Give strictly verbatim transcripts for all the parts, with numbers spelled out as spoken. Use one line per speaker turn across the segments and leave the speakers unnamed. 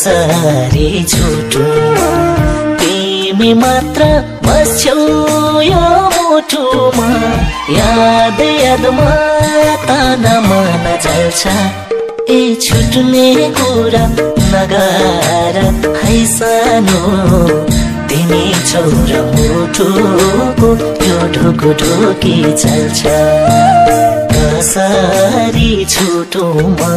कसरी छुटुमा तिमी मात्र बस्छौ यो मुटुमा याद यादमा ताना मन चल्छ ए छुट्ने कुरा नगर है सानो तिमी छौ र मुटुको यो ढुकढुकी चल्छ कसरी छुटुमा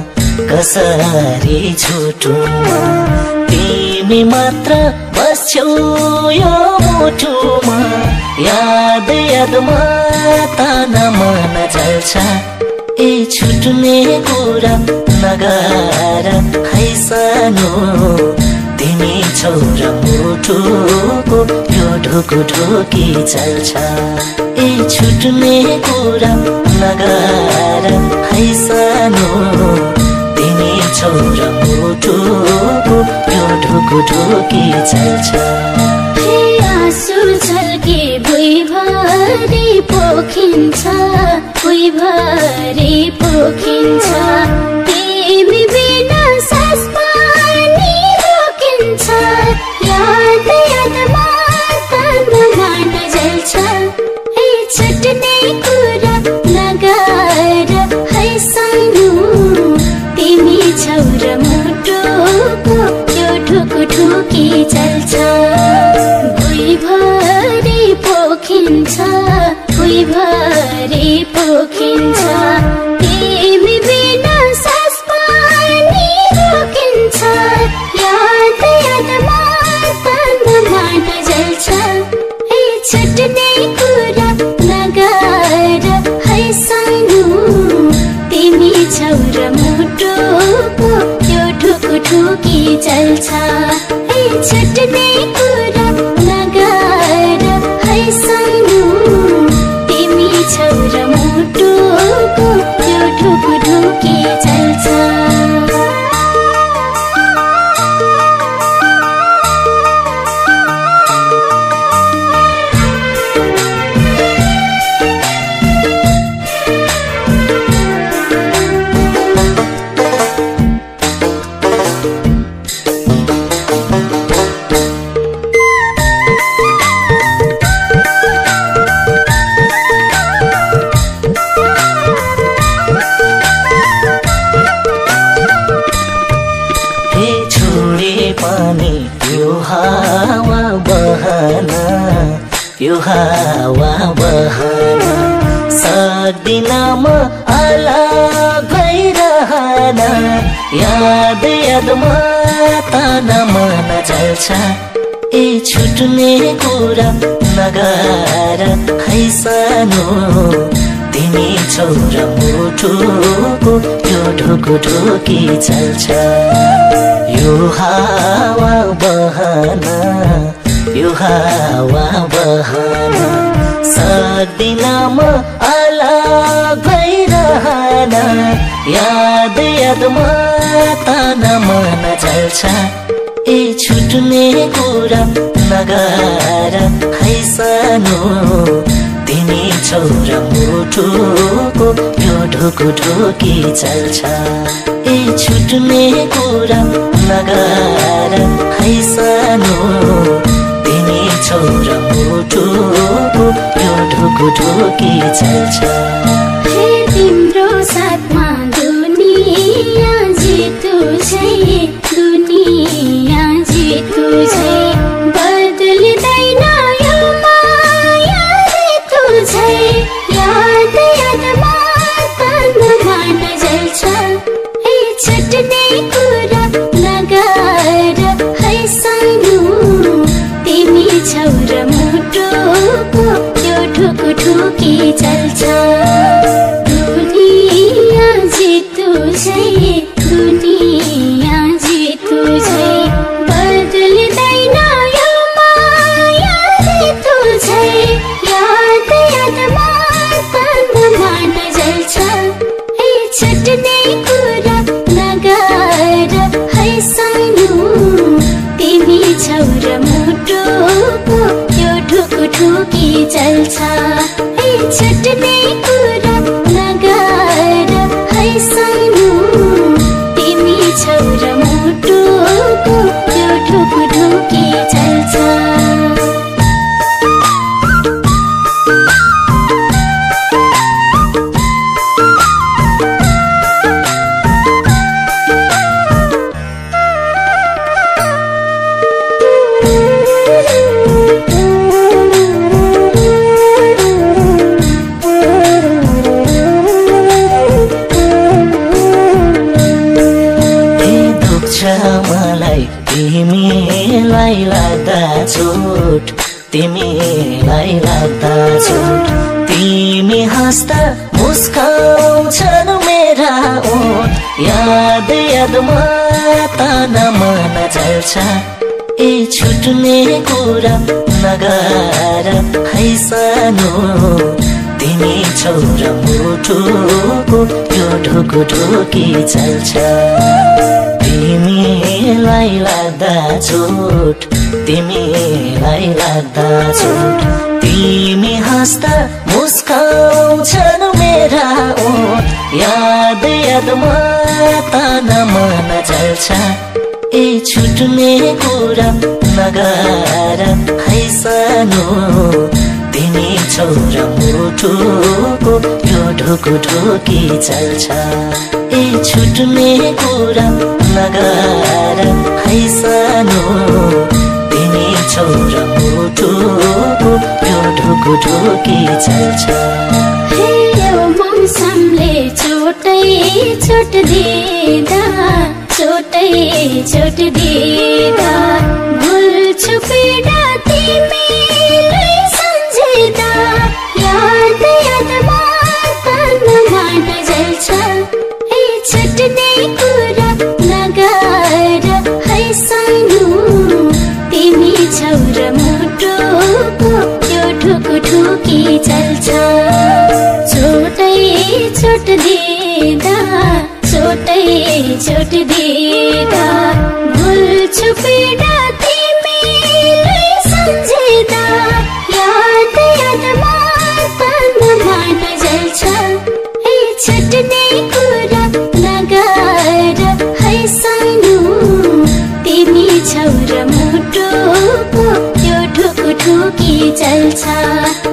कसरी छुटुमा तिमी मात्र बस्छौ यो मुटुमा याद यादमा ताना मन चल्छ ए छुट्ने कुरा नगर है सानो तिमी छौ र मुटुको यो ढुकढुकी चल्छ ए छुट्ने कुरा नगर है सानो तिमी छौ र मुटुको यो ढुकढुकी चल्छ
आँसु झल्के भुइँभरि पोखिन्छ भुइँभरि पोखिन्छ तिमी बिना सास पनि रोकिन्छ याद यादमा ताना मन जल्छ ए छुट्ने कुरा नगर है सानो तिमी छौ र मुटुको यो ढुकढुकी चल्छ भुइँभरि पोखिन्छ भुइँभरि पोखिन्छ तिमी बिना सास पनि रोकिन्छ याद यादमा ताना मन जल्छ ए छुट्ने कुरा नगर है सानो तिमी छौ र मुटुको यो ढुकढुकी चल्छ ए छुट्ने कुरा नगर है सानो तिमी छौ र मुटुको यो ढुकढुकी चल्छ
यो हावा बहन सक्दिन म अलग भइरहन याद यादमा ताना मन चल्छ ए छुट्ने कुरा नगर है सानो तिमी छौ र मुटुको यो ढुकढुकी चल्छ यो हावा बहन यो हावा बहन सक्दिन म अलग भइरहन याद यादमा ताना मन चल्छ ए छुट्ने कुरा नगर है सानो तिमी छौ र मुटुको यो ढुकढुकी चल्छ ए छुट्ने कुरा नगर है सानो तिमी छौ र मुटुको यो ढुकढुकी चल्छ
तिम्रो साथमा दुनिया जितु छै दुनिया जितु छै बदलिँदैन यो माया ऋतु छै याद यादमा ताना मन जल्छ ए छुट्ने कुरा नगर है सानो तिमी छौ र मुटुको यो ढुकढुकी चल्छ दुनिया जितु छै दुनिया जितु छै बदलिँदैन यो माया ऋतु छै याद यादमा ताना मन जल्छ ए छुट्ने कुरा नगर है सानो तिमी छौ र मुटुको यो ढुकढुकी चल्छ ए छुट्ने कुरा नगर है सानो तिमी छौ र मुटुको
तिमीलाई लाग्दा झुट तिमीलाई लाग्दा झुट तिमी हाँस्दा मुस्काउँछन् मेरा ओठ याद यादमा ताना मन जल्छ ए छुट्ने कुरा नगर है सानो तिमी छौ र मुटुको यो ढुकु ढुकी चल्छ तिमीलाई लाग्दा झुट तिमीलाई लाग्दा झुट तिमी हाँस्दा मुस्काउँछन् मेरा ओठ याद यादमा ताना मन जल्छ ए छुट्ने कुरा नगर है सानो तिमी छौ र मुटुको यो ढुकु ढुकी चल्छ ए छुट्ने कुरा नगर है सानो तिमी छौ र मुटुको यो ढुकु ढुकी चल्छ
हे यो मौसमले छोटै छोट दिँदा छोटै छोट दिँदा भुल्छु पीडा तिमीलाई सम्झिँदा याद यादमा ताना मन जल्छ ए छुट्ने कुरा नगर है सानो तिमी छौ र मुटुको यो ढुकु ढुकी चल्छ छोटै छोट दिँदा छोटै छोट दिँदा भुल्छु पीडा तिमीलाई सम्झिँदा याद यादमा ताना मन जल्छ ए छुट्ने कुरा नगर है सानो तिमी छौ र मुटुको यो ढुकु ढुकी चल्छ